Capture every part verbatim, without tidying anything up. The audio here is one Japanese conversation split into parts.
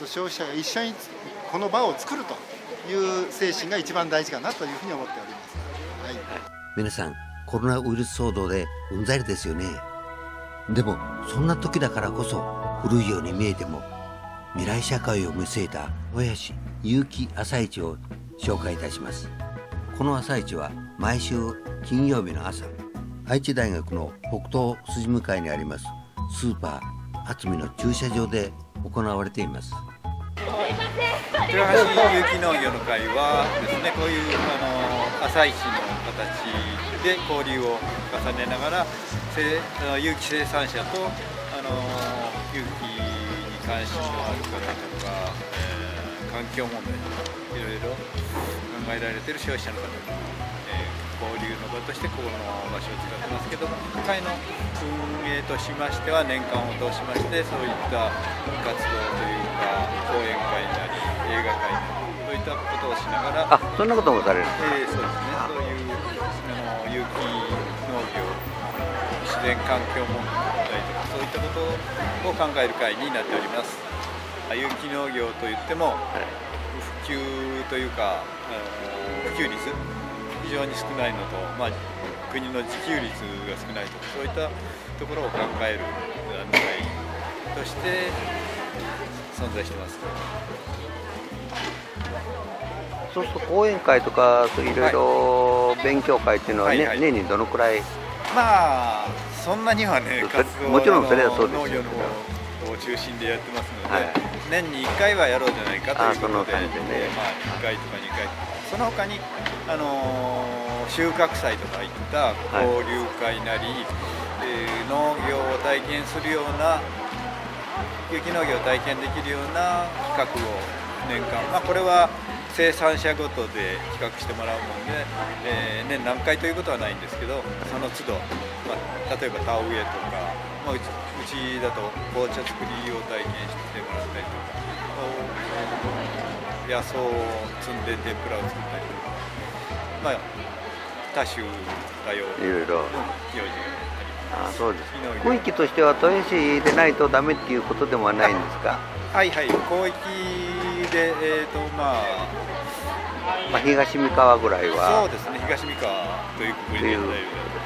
消費者が一緒にこの場を作るという精神が一番大事かなというふうに思っております。はい、 皆さん、コロナウイルス騒動でうんざりですよね。でもそんな時だからこそ古いように見えても未来社会を見据えた豊橋有機朝市を紹介いたします。この朝市は毎週金曜日の朝、愛知大学の北東筋向かいにありますスーパー渥美の駐車場で行われています。 豊橋有機農業の会はですね、こういうあの朝市の形で交流を重ねながら有機生産者とあの有機に関心のある方とか、えー、環境問題とかいろいろ考えられている消費者の方と、えー、交流の場としてこの場所を使ってますけども、会の運営としましては年間を通しましてそういった活動というか講演会なり映画会なりそういったことをしながら、 あ、そんなこともされるんですか。 えー、そうですね、そういうあの有機農業、自然環境問題とかそういったことを考える会になっております。有機農業といっても、はい、普及というか普及率非常に少ないのと、まあ、国の自給率が少ないとかそういったところを考える団体として存在してます。 そうすると講演会とかいろいろ勉強会っていうのは、ね、はいはい、年にどのくらい？ まあそんなにはね、活動もちろんそれはそうです農業の方を中心でやってますので、はい、年にいっかいはやろうじゃないかということで、あ、その感じでね、まあ、いっかいとかにかい、その他に、あのー、収穫祭とかいった交流会なり、はい、えー、農業を体験するような有機農業を体験できるような企画を年間、まあ、これは生産者ごとで企画してもらうもので、えー、年何回ということはないんですけど、その都度、まあ、例えば田植えとか、まあ、うち、うちだと紅茶作りを体験してもらったりとか、野草を摘んで天ぷらを作ったりとか、まあ、多種多様いろいろ行事がああ、そうです。区域としては豊橋でないとダメっていうことでもないんですか？ はいはい、広域で、えーとまあまあ、東三河ぐらいは。 そうですね、東三河というくくりでやったようですね。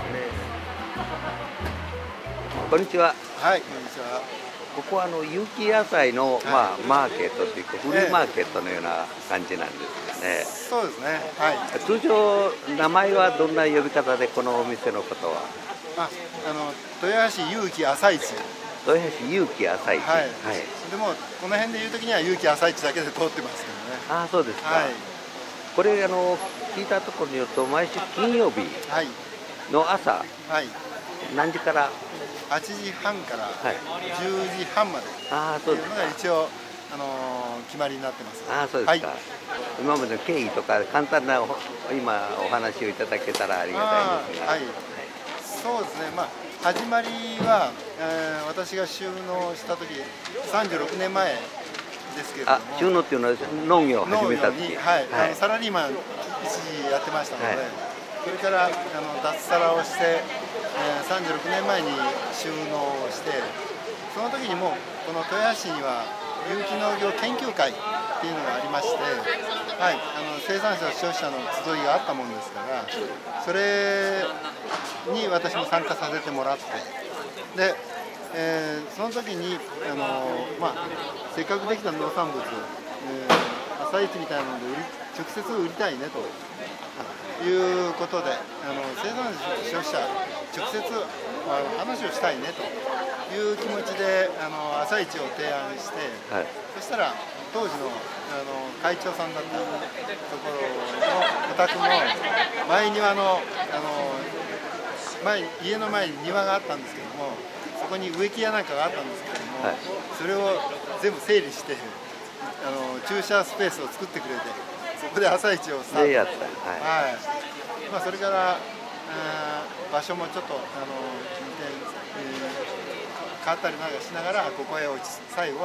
こんにちは。 はい、こんにちは。 ここはあの有機野菜の、まあ、マーケットというかフリーマーケットのような感じなんですかね。 そうですね。はい。 通常名前はどんな呼び方でこのお店のことは？ あ、あの豊橋有機朝市。 豊橋有機朝市。はい。はい、 でもこの辺でいうときには有機朝市だけで通ってますけどね。 ああ、そうですか。はい、これあの聞いたところによると毎週金曜日の朝、はい、何時から？ はちじはんからじゅうじはんまでというのが一応あの決まりになってます。 ああ、そうですか。はい、今までの経緯とか簡単な今お話をいただけたらありがたいんですが。はい。 そうですね。まあ始まりは、えー、私が収納した時さんじゅうろくねんまえですけれども。 あ、収納っていうのは農業を始めた時。 はい。はい、あのサラリーマン一時やってましたので、はい、それからあの脱サラをして。えー、さんじゅうろくねんまえに収納をして、その時にもこの豊橋には有機農業研究会っていうのがありまして、はい、あの生産者消費者の集いがあったもんですから、それに私も参加させてもらって、で、えー、その時にあの、まあ、せっかくできた農産物、えー、朝市みたいなので売り直接売りたいねということで、あの生産者消費者直接あの話をしたいねという気持ちであの朝市を提案して、はい、そしたら当時の、あの会長さんだったところのお宅の前庭の、あの前家の前に庭があったんですけども、そこに植木屋なんかがあったんですけども、はい、それを全部整理してあの駐車スペースを作ってくれて、そこで朝市をスタート。 でやった。はい。はい、 まあそれから場所もちょっとあの、えー、変わったりなんかしながらここへ落ち最後は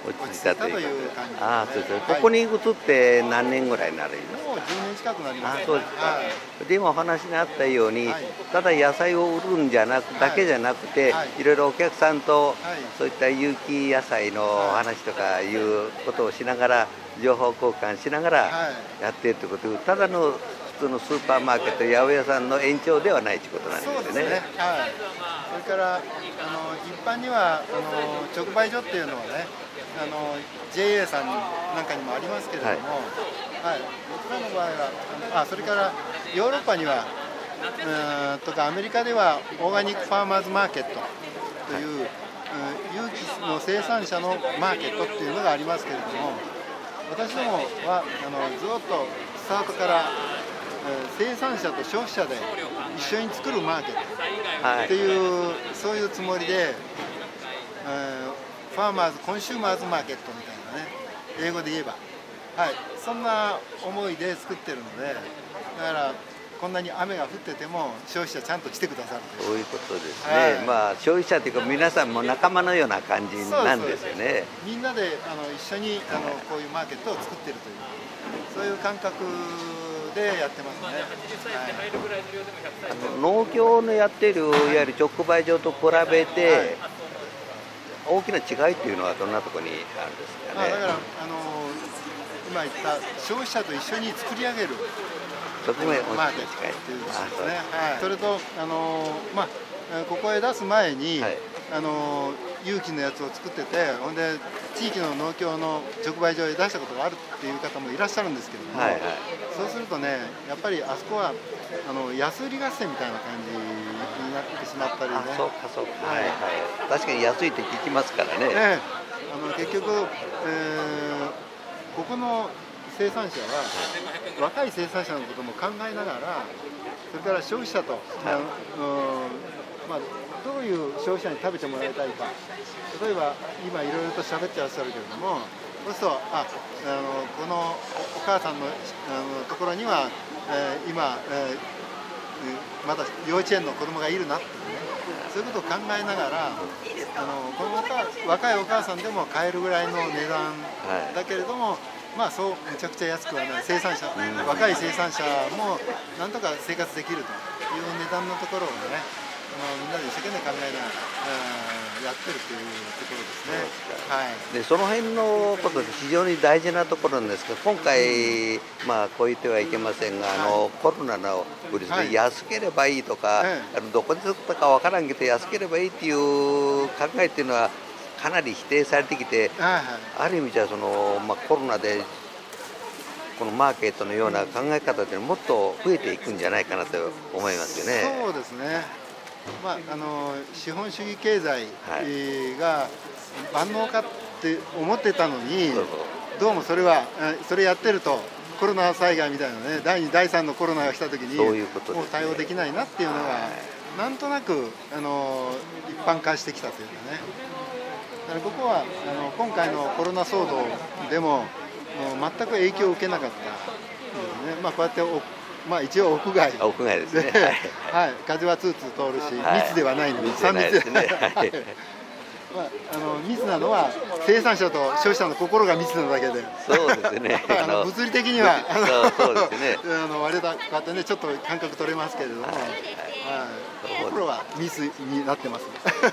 落ち着いたというという感じですね。 ああ、そうです。 はいここに移って何年ぐらいになるんですか。 もうじゅうねん近くなります。 あ、そうですか。 はい、 で今お話にあったように、 はい、 ただ野菜を売るんじゃなく、だけじゃなくて、 はい、 いろいろお客さんと、 はい、 そういった有機野菜の話とかいうことをしながら、情報交換しながらやっているということで、ただの普通のスーパーマーケット、八百屋さんの延長ではないということなんですよね。 そうですね。はい。それからあの一般にはあの直売所っていうのはね、あの ジェイエー さんなんかにもありますけれども、はい、はい、僕らの場合はあのあそれからヨーロッパにはうんとかアメリカではオーガニックファーマーズマーケットという、はい、有機の生産者のマーケットっていうのがありますけれども、私どもはあのずっとスタートから生産者と消費者で一緒に作るマーケットっていう、はい、そういうつもりで、ファーマーズコンシューマーズマーケットみたいなね、英語で言えば、はい、そんな思いで作ってるので、だからこんなに雨が降ってても消費者ちゃんと来てくださるという、 そういうことですね。 はい、 まあ消費者というか皆さんも仲間のような感じなんですよね。 みんなであの一緒にあのこういうマーケットを作ってるという、そういう感覚でやってますね。はい、 あの農協のやっているいわゆる直売所と比べて、はい、大きな違いっていうのはどんなところにあるんですかね。 あだからあの今言った消費者と一緒に作り上げるそこがマーケットっていうんですね。はい、それとあのまあここへ出す前に、はい、あの有機のやつを作ってて、ほんで地域の農協の直売所へ出したことがあるっていう方もいらっしゃるんですけれども、はいはい、そうするとね、やっぱりあそこはあの安売り合戦みたいな感じになってしまったりね。 あ、そうかそうか。はいはい。確かに安いって聞きますからね。 ね、あの結局、えー、ここの生産者は若い生産者のことも考えながら、それから消費者と、はい、あのまあ、どういう消費者に食べてもらいたいか、例えば今いろいろと喋ってらっしゃるけれども、そうするとああのこのお母さんの、あのところには、えー、今、えー、まだ幼稚園の子供がいるなっていうね、そういうことを考えながら、あのこの若いお母さんでも買えるぐらいの値段だけれども、はい、まあそうむちゃくちゃ安くはない、生産者、うん、若い生産者もなんとか生活できるという値段のところをね、あのみんなで一生懸命考えながらやってるというところですね。はい、 でその辺のことで非常に大事なところなんですけど、今回、うん、まあこう言ってはいけませんが、はい、あのコロナのウイルスで安ければいいとか、はい、あのどこで作ったかわからんけど安ければいいっていう考えっていうのはかなり否定されてきて、はいはい、ある意味じゃその、まあ、コロナでこのマーケットのような考え方ってもっと増えていくんじゃないかなと思いますよね。 そうですね。まあ、あの資本主義経済が万能かって思ってたのに、どうもそれはそれやってるとコロナ災害みたいなね、だいにだいさんのコロナが来た時にもう対応できないなっていうのがなんとなくあの一般化してきたというかね。だからここはあの今回のコロナ騒動でももう全く影響を受けなかったですね。まあ、こうやってまあ一応屋外、 屋外ですね。 はい、風はツーツー通るし、 はい、 密ではないので、 さん密ですね。 まああの密なのは生産者と消費者の心が密なだけで。 そうですね。 あの物理的にはあのそうですね。 あの割れたこうやってねちょっと感覚取れますけれども、はい、はい、心は密になってます。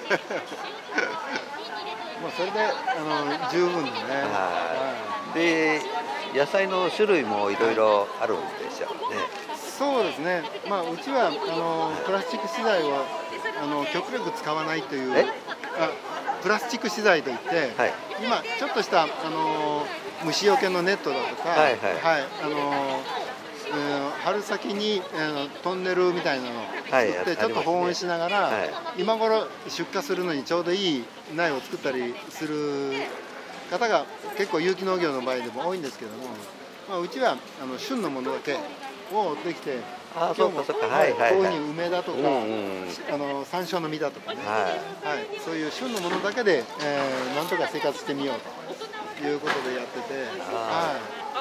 まあそれであの十分でね。 はい。で野菜の種類もいろいろあるんでしょうね。 そうですね。まあうちはあのプラスチック資材をあの極力使わないという。あプラスチック資材といって、はい、今ちょっとしたあの虫除けのネットだとか、はいはいはい、あのえー、春先に、えー、トンネルみたいなのを作って、はい、ちょっと保温しながら、はい、今頃出荷するのにちょうどいい苗を作ったりする方が結構有機農業の場合でも多いんですけども、まあ、うちはあの旬のものだけをできて、 あそうかそうか、はいはいはい、 こういうふうに梅だとか、うんうん、あの山椒の実だとかね、はいはい、そういう旬のものだけで、えー、なんとか生活してみようということでやってて、はい、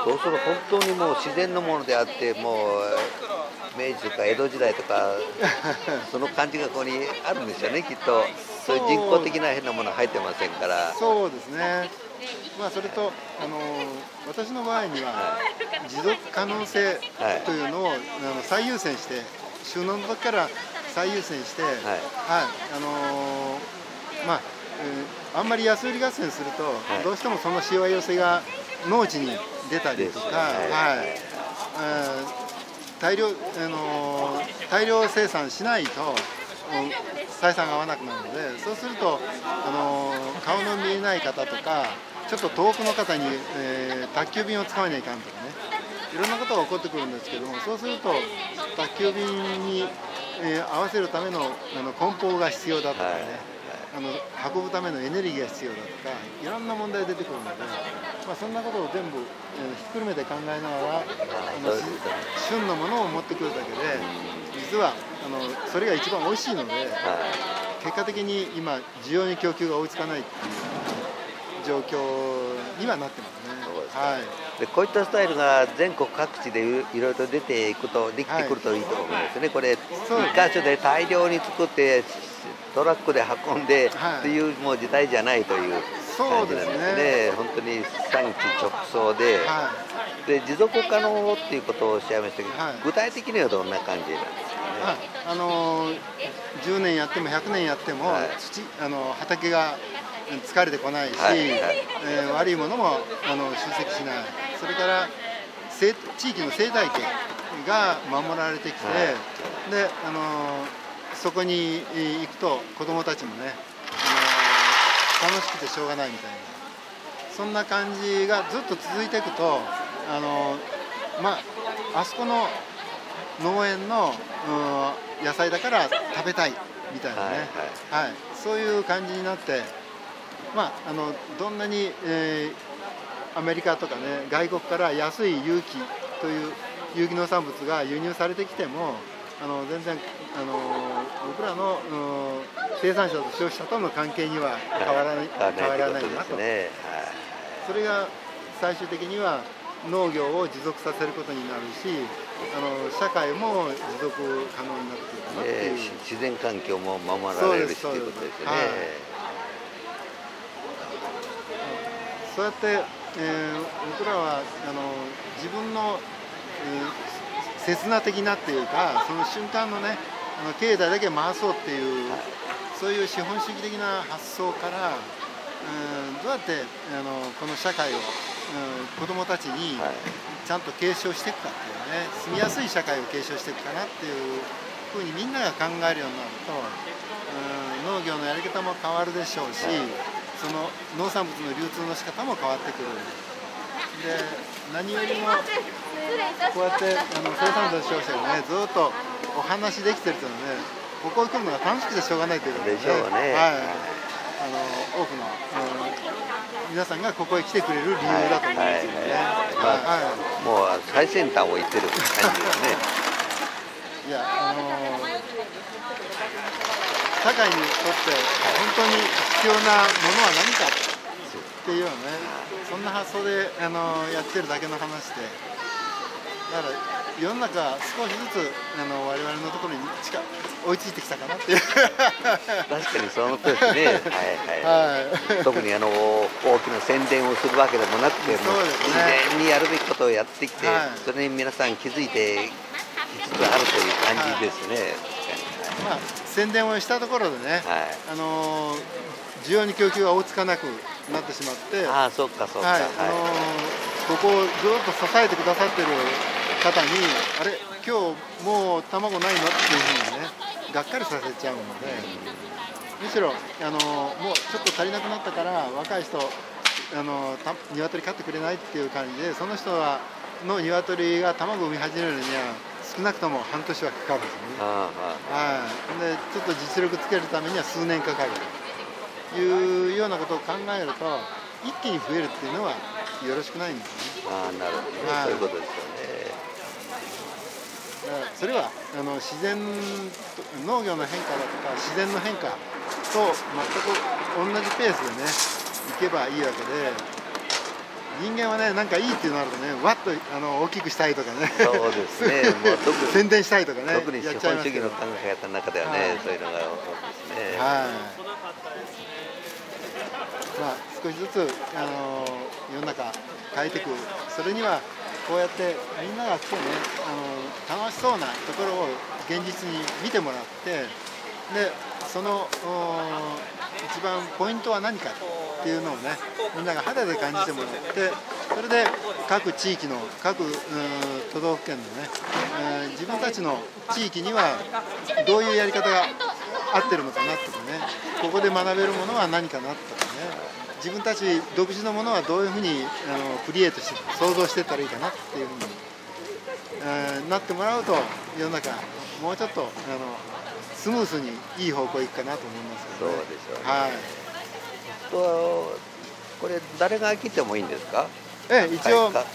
そうすると本当にもう自然のものであって、もう明治とか江戸時代とかその感じがここにあるんですよね、きっと。そういう人工的な変なもの入ってませんから。 そうですね。 まあ、それと、あの私の場合には持続可能性というのを、はい、あの最優先して収納の時から最優先して、はいはい、あのまあ、えー、あんまり安売り合戦すると、はい、どうしてもそのしわ寄せが農地に出たりとか、はいはい、大量、あの大量生産しないと採算が合わなくなるので、そうすると、あの顔の見えない方とかちょっと遠くの方に、えー、宅急便を使わないかんとかね、いろんなことが起こってくるんですけども、そうすると宅急便に、えー、合わせるための、あの梱包が必要だとかね、はい、あの運ぶためのエネルギーが必要だとか、いろんな問題が出てくるので、まあ、そんなことを全部、えー、ひっくるめて考えながら、あの旬のものを持ってくるだけで、実はあのそれが一番おいしいので、はい、結果的に今需要に供給が追いつかないっていう状況にはなってますね。 そうですね、はい、でこういったスタイルが全国各地でいろいろと出ていくとできてくるといいと思うんですね、はい、これ一箇所で大量に作ってトラックで運んでっていうもう時代じゃないという感じなんですね。そうですね、本当に産地直送で、はい、で持続可能っていうことをおっしゃいましたけど、はい、具体的にはどんな感じなんですかね。 はい、あのー、じゅうねんやってもひゃくねんやっても、はい、土あの畑が疲れてこないし、はいはい、えー、悪いものもあの集積しない、それから地域の生態系が守られてきて、はい、であのー、そこに行くと子どもたちもね、あのー、楽しくてしょうがないみたいな、そんな感じがずっと続いていくと、あのー、まああそこの農園の、うん、野菜だから食べたいみたいなね、はいはいはい、そういう感じになって、まあ、あのどんなに、えー、アメリカとかね、外国から安い有機という有機農産物が輸入されてきても、あの全然あの僕らの、うん、生産者と消費者との関係には変わらない、はい、変わらないなと、ね、はい、それが最終的には農業を持続させることになるし、あの社会も持続可能になってくるかなっていう、えー、 自然環境も守られるしということですよね。はい、 そうやって、えー、僕らはあの自分の、えー、刹那的なっていうか、その瞬間のね、あの経済だけ回そうっていう、はい、そういう資本主義的な発想から、うん、どうやってあのこの社会を、うん、子どもたちにちゃんと継承していくかっていうね、住みやすい社会を継承していくかなっていうふうにみんなが考えるようになると、うん、農業のやり方も変わるでしょうし、その農産物の流通の仕方も変わってくる。で、何よりもこうやってあの生産者の消費者がね、ずっとお話できてるというのはね、ここに来るのが楽しくてしょうがないということで、 でしょうね。 はい、あの多くの、うん、皆さんがここへ来てくれる理由だと思うんですよね。 もう最先端を言ってる感じですね。 いや、あのー、社会にとって本当に必要なものは何かっていうね、そんな発想で、あのー、やってるだけの話で、だから世の中少しずつあの我々のところに近追いついてきたかなっていう。確かにそのとおりですね。はいはい。はい、特にあの大きな宣伝をするわけでもなくて、もう自然にやるべきことをやってきて、はい、それに皆さん気づいてきつつあるという感じですね。はい、 まあ宣伝をしたところでね、はい、あの需要に供給が追いつかなくなってしまって、 ああそうかそうか。 はい、あのここをずっと支えてくださってる方に、あれ今日もう卵ないのっていうふうにね、がっかりさせちゃうので、むしろあのもうちょっと足りなくなったから若い人あのた鶏飼ってくれないっていう感じで、その人はの鶏が卵を産み始めるには少なくとも半年はかかるんですね。はい、でちょっと実力つけるためには数年かかるというようなことを考えると、一気に増えるっていうのはよろしくないんですね。 ああ、なるほどね、はい、そういうことですよね。 それはあの自然農業の変化だとか自然の変化と全く同じペースでねいけばいいわけで、人間はね、なんかいいっていうのあるとね、わっとあの大きくしたいとかね、 そうですね、もう特に宣伝したいとかね、 特に資本主義の考え方の中ではね、はい、そういうのが多いですね。はい。 まあ、少しずつ、あの世の中変えていく、それにはこうやってみんなが来てね、あの楽しそうなところを現実に見てもらって、でその一番ポイントは何かっていうのをね、みんなが肌で感じてもらって、それで各地域の各都道府県のね、えー、自分たちの地域にはどういうやり方が合ってるのかなとかね、ここで学べるものは何かなとかね、自分たち独自のものはどういうふうにあのクリエイトして想像していったらいいかなっていうふうに、えー、なってもらうと、世の中もうちょっとあのスムースにいい方向行くかなと思いますけどね。 そうでしょうね。 はい。 とこれ誰が来てもいいんですか？ ええ、一応、 はい、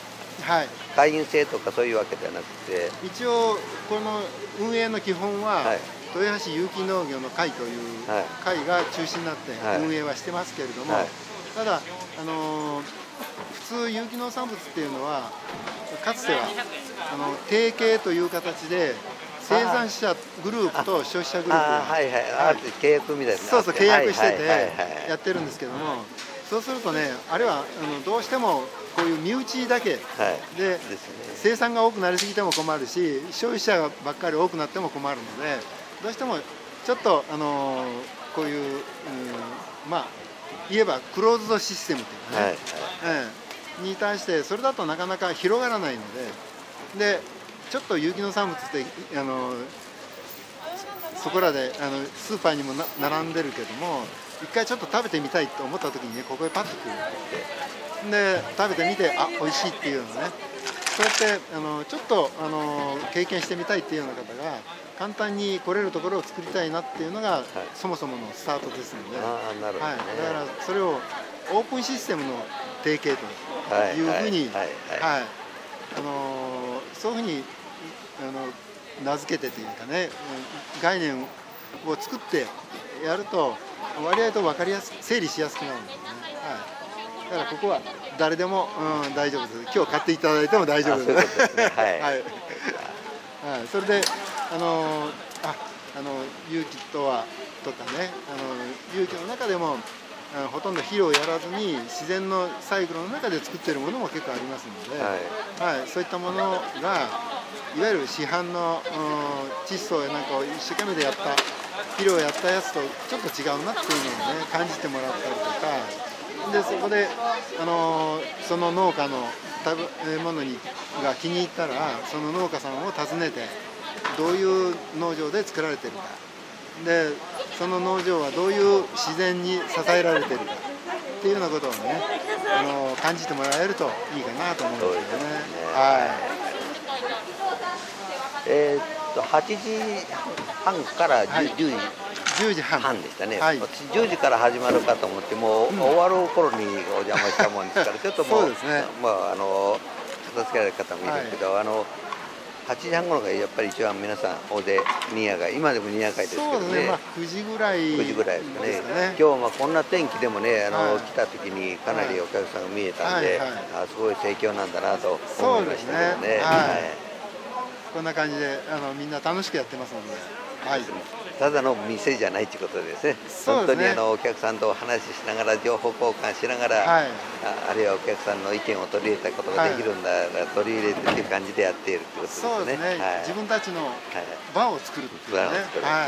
会員制とかそういうわけではなくて、一応この運営の基本は、はい、豊橋有機農業の会という会が中心になって運営はしてますけれども、はいはい、ただ、あのー、普通有機農産物っていうのはかつてはあの提携という形で生産者グループと消費者グループが、はいはい、 契約みたいな、 そうそう契約しててやってるんですけども、そうするとね、あれはあのどうしてもこういう身内だけで生産が多くなりすぎても困るし、消費者ばっかり多くなっても困るので、どうしてもちょっとあのこういう、うん、まあ言えばクローズドシステムというかね、はいはい、ええ、に対してそれだとなかなか広がらないので、でちょっと有機農産物ってあのそこらであのスーパーにもな並んでるけども、一回ちょっと食べてみたいと思った時にね、ここへパッと来るで食べてみて、あ、美味しいっていうのね、そうやってあのちょっとあの経験してみたいっていうような方が簡単に来れるところを作りたいなっていうのが、はい、そもそものスタートですので、 あ、なるほどね、はい、 だからそれをオープンシステムの提携というふうに、そういうふうにあの名付けてというかね、概念を作ってやると割合と分かりやすく整理しやすくなるんですね。はい、だからここは誰でも、うん、大丈夫です。今日買っていただいても大丈夫です。はい、はい、それであのああの有機とはとかね、あの有機の中でもあのほとんど肥料をやらずに自然のサイクルの中で作っているものも結構ありますので、はいはい、そういったものがいわゆる市販の窒素やなんかを一生懸命でやった肥料をやったやつとちょっと違うなっていうのをね感じてもらったりとかで、そこであのその農家の食べ物にが気に入ったらその農家さんを訪ねてどういう農場で作られてるかで、その農場はどういう自然に支えられてるかっていうようなことをねあの感じてもらえるといいかなと思うんですよね。はい。 えーっとはちじはんからじゅうじじはんでしたね、はい、私じゅうじから始まるかと思ってもう、うん、終わる頃にお邪魔したもんですからちょっともう、そうですね、まああの片付けられる方もいるけど、はい、あのはちじはん頃がやっぱり一番皆さん大勢にやかい、今でもにやかいですけどね。そうですね、まあ、 くじぐらいくじぐらいですかね。ですかね。今日まあこんな天気でもね、あの、はい、来た時にかなりお客さんが見えたんで、はいはい、あすごい盛況なんだなと思いましたけどね。 こんな感じであのみんな楽しくやってますので、はい、 ただの店じゃないということですね。本当にあのお客さんとお話ししながら情報交換しながら、はい、あ, あるいはお客さんの意見を取り入れたことができるんだ、はい、取り入れてっていう感じでやっているということですね。 そうですね、はい、自分たちの場を作るっていうね、はい、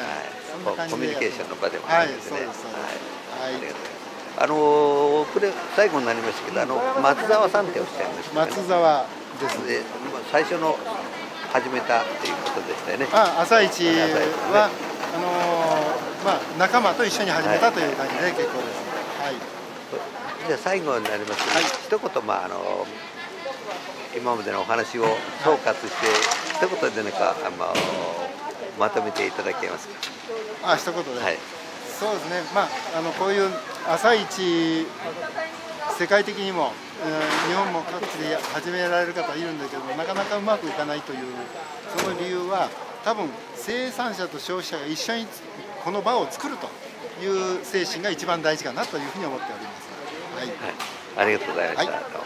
コミュニケーションの場でもあるんですね。あのー、これ最後になりましたけど、あの松沢さんっておっしゃいましたね。 松沢ですね。 最初の始めたっていうことでしたよね。 あ、朝市は、あのー、まあ仲間と一緒に始めたという感じで結構です。はい。 じゃあ最後になりますけど、はい、一言まああのー、今までのお話を総括して、はい、一言で何かあのー、まとめていただけますか。 あ、一言で。はい。そうですね。まああのこういう朝市世界的にも、えー、日本も各地で始められる方いるんだけどもなかなかうまくいかないというその理由は多分生産者と消費者が一緒にこの場を作るという精神が一番大事かなというふうに思っております。はい、はい、 ありがとうございました。はい。